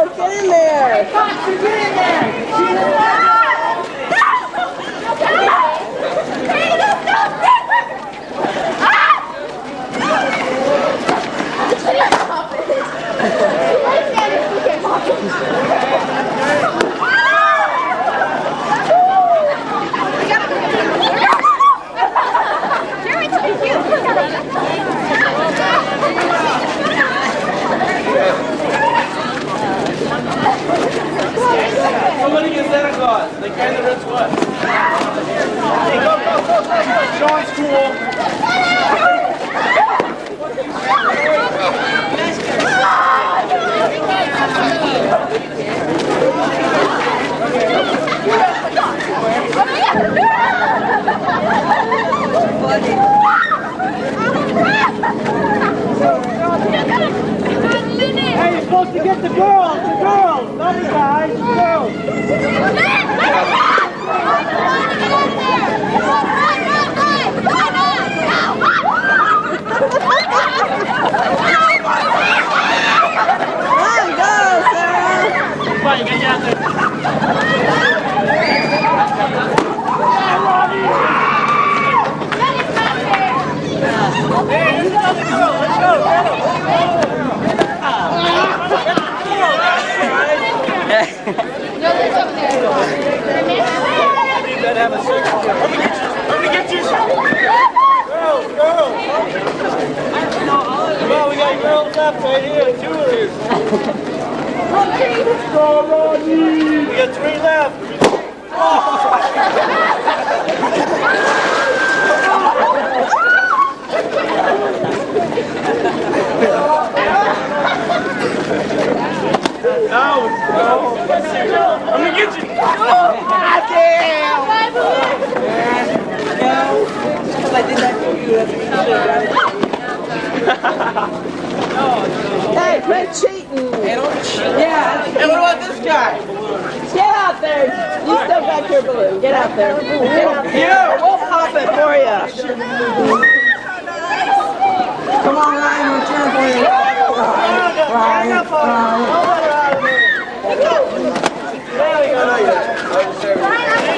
Let's get in there. Fox, get in there. Somebody get Santa Claus. They kind of rich what? Hey, go, go, go, go. Sean's cool. Hey, you're supposed to get the girls, not the guys, the girls. Come on, go, Sarah. Come on, you get out there. Hey, let's go, let's go. Have a search. Let me get you some. Girls, girls. Come on, we got girls up right here. 2 of these. Let's go, Rodney. We got 3 left. No. Let me get you. I can't. I did that for you. Hey, quit cheating. Hey, don't cheat. Yeah. Hey, what about this guy? Get out there. You still got your balloon. Get out there. Get out there. Yeah. We'll pop it for you. Come on, Ryan. We're cheering for you. Ryan. There we go.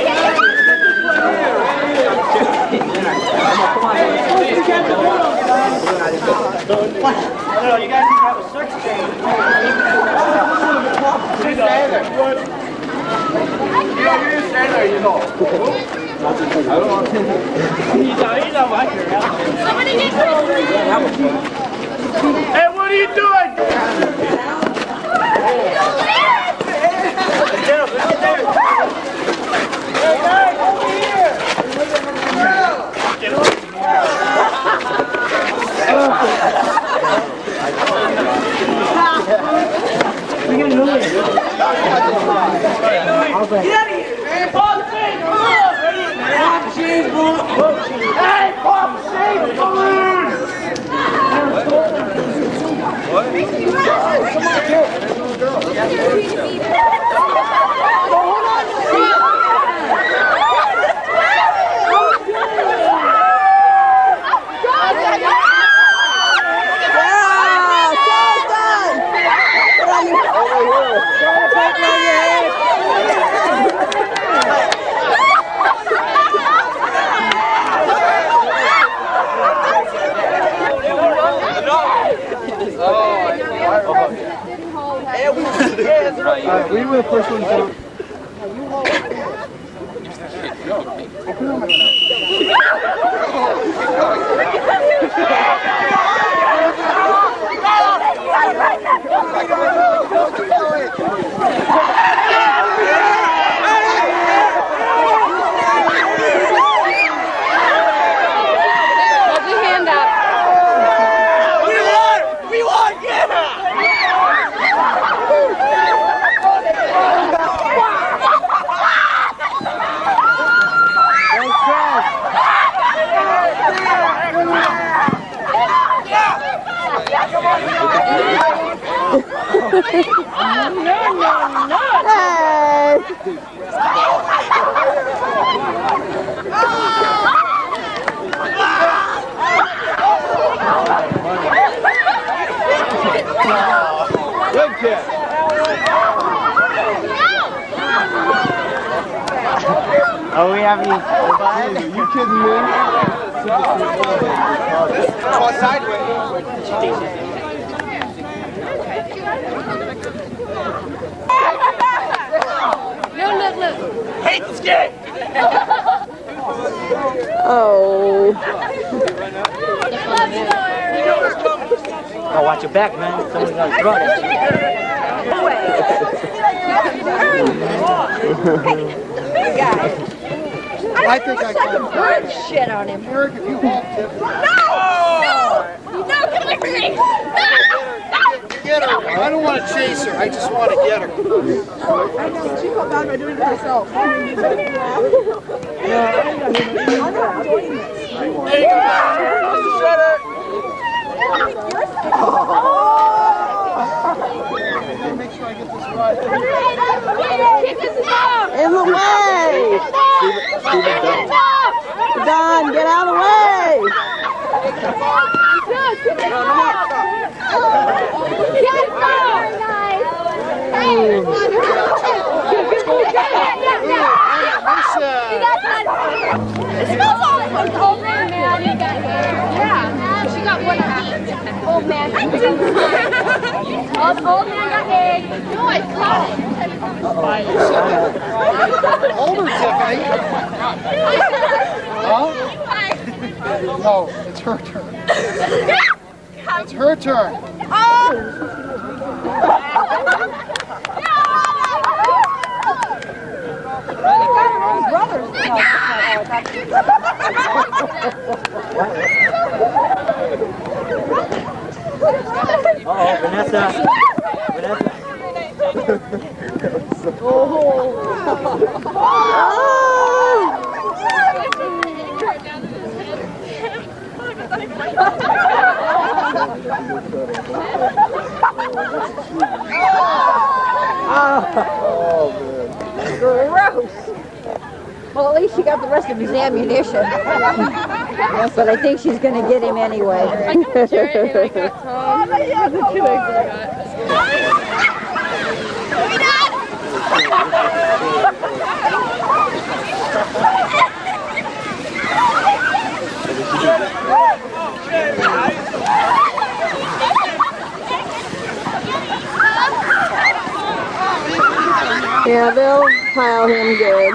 No, you guys need to have a search change. You stand there. You stand there, you know. I don't want to. He's not my here. Somebody get Chris. Hey, what are you doing? Get up, let's get there. Hey, guys, over here. Get up. Get out of here, man. Pop the shade. Come on. Ready? Pop the shade, bro. Hey, pop the shade, balloon. What? Come on, kid. Hold on to the seat. We were the first ones out. Hold your hand up. We won! Get her! Good kid. Oh, we have any fun? Are you kidding me? Oh, sideways. Look. Hate this game. Oh. Oh, watch your back, man. Someone's gonna throw it at I think I got him. Bird shit on him. Eric, if you walk it. No, get away from me. Get her. I don't want to chase her. I just want to get her. I know, she felt bad by doing it herself. I'm not doing this. Make sure I get this right. In the way! Don, get out of the way! It smells awful. Old man, yeah, she got one of each. Old man. Old man got egg. No, I caught it. Hold her, Tiffany. Huh? No, it's her turn. It's her turn. Uh-oh, Vanessa. Oh, man. Gross. Well, at least she got the rest of his ammunition. Yes, but I think she's going to get him anyway. I got Jared and I got Tom. The two eggs that I Yeah, they'll pile him good.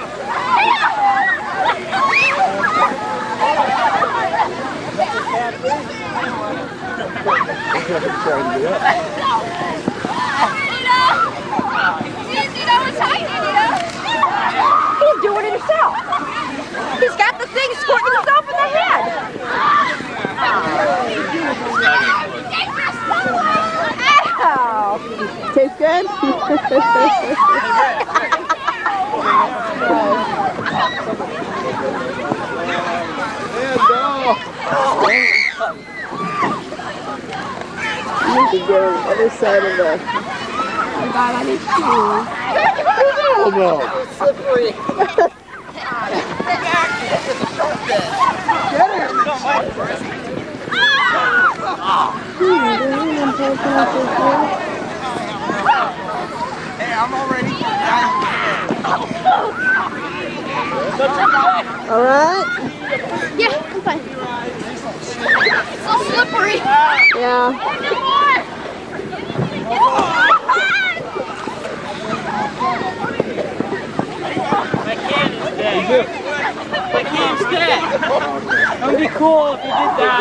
He's doing it himself. He's got the thing squirting himself in the head. Ow. Tastes good? You need to go on the other side of the... Oh God, I need shoes. Oh, no. Slippery. Hey, I'm already. All right. Yeah, I'm fine. It's so slippery. Yeah. My can's dead. That would be cool if you did that.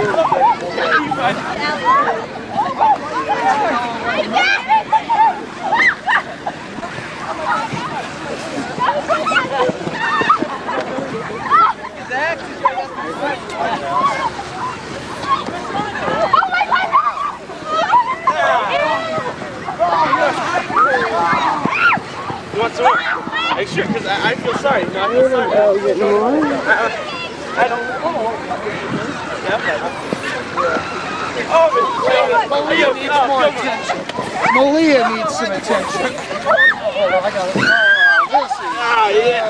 You want some? Are you sure? Because I feel sorry. No, I feel sorry. Oh, getting more? I don't know. Oh, Malia needs more attention. Malia needs some attention. Hold on, I got it. Ah, yeah.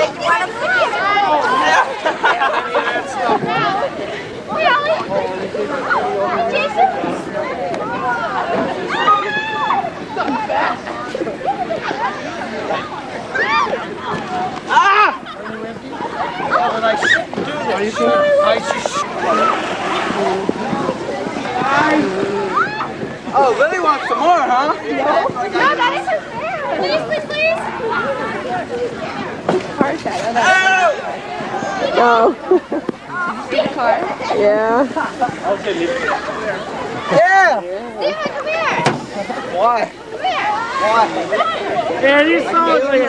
Oh, Lily wants some more, huh? No, that isn't fair. Please, please, please. Oh. See the car? Yeah. Yeah! Steven, come here. Why? Come here. Why? Yeah, these songs are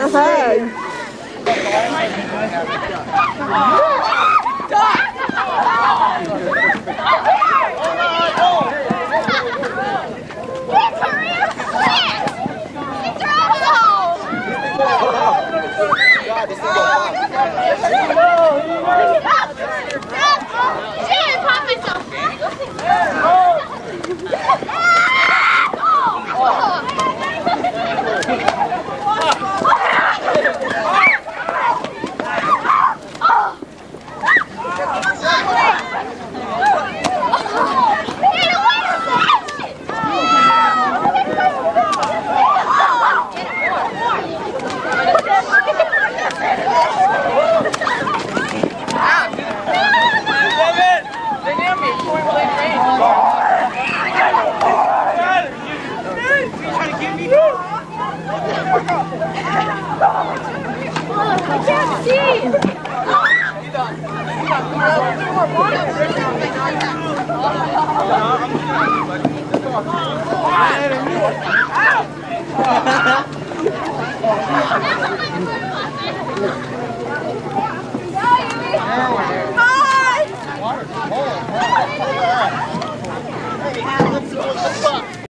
Come on.